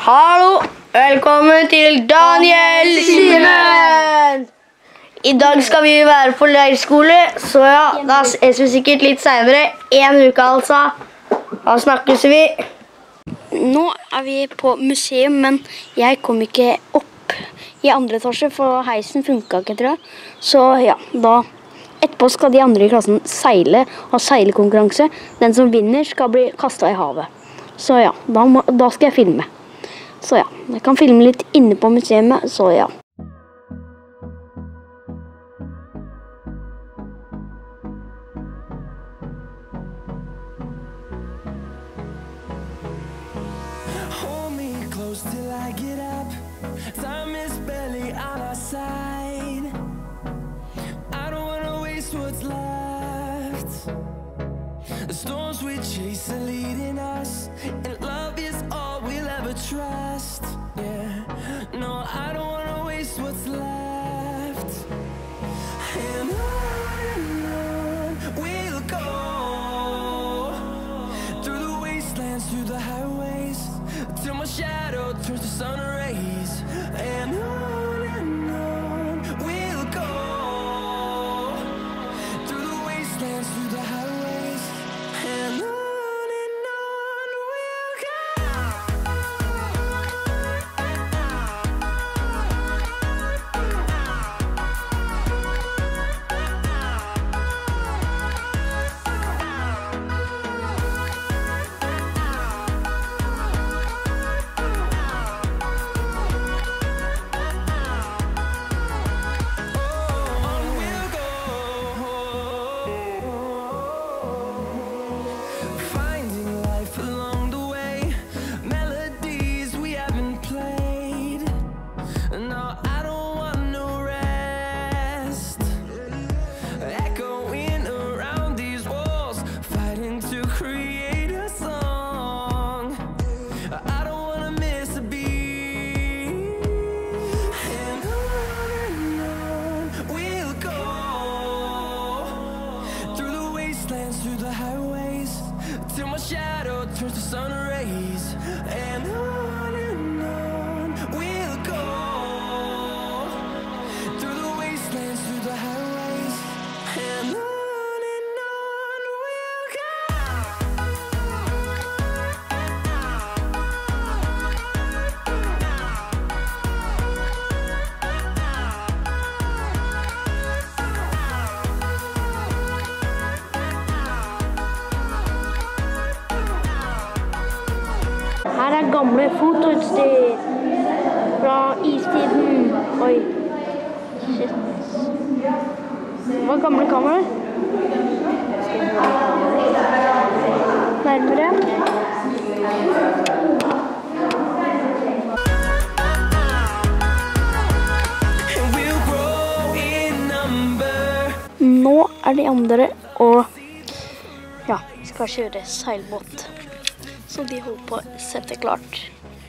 Hallo, velkommen til Daniel Simen! I dag skal vi være på leirskole, så ja, da ses vi sikkert litt senere. En uke altså. Da snakkes vi. Nå er vi på museum, men jeg kom ikke opp i andre etasje, for heisen funket ikke, tror jeg. Så ja, da etterpå skal de andre i klassen seile, ha seilekonkurranse. Den som vinner skal bli kastet i havet. Så ja, da skal jeg filme. Så ja, jeg kan filme litt inne på museet, så ja. Hold me close till I get up. Time is barely on our side. I don't wanna waste what's left. The storms we chase are leading us, and love is all we'll ever trust. Yeah, no, I don't wanna waste what's left. And on we'll go, through the wastelands, through the highways, till my shadow turns to sun rays. And on we'll go, through the wastelands, through the highways, and on we'll go. Finding life along the way, melodies we haven't played. No, I don't want no rest. Echoing around these walls, fighting to create a song. I don't wanna miss a beat. And on we'll go, through the wastelands, through the highways, till my shadow turns to sun rays. And on we'll go, through the wastelands, through the highways, and on we'll go. Her er gamle fotoutstyr fra istiden. Oi, shit. Det var gamle kameraer. Nærmere. And we'll grow in number. Nå er de andre, og ja, vi skal kjøre seilbåt. Så de holder på å sette klart.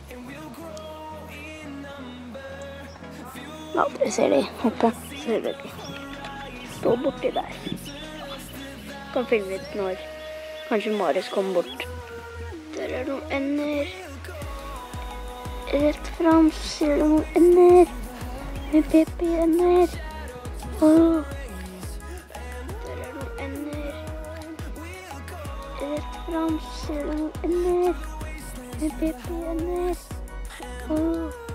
Ja, dere ser de hoppe. Ser dere. Stå borti der. Kan filme litt når kanskje Marius kommer bort. Der er noen ender. Rett frem ser du noen ender. Med Pippi-ender. Åh. Der er noen ender. Rett frem ser du noen ender. Med Pippi-ender. Åh.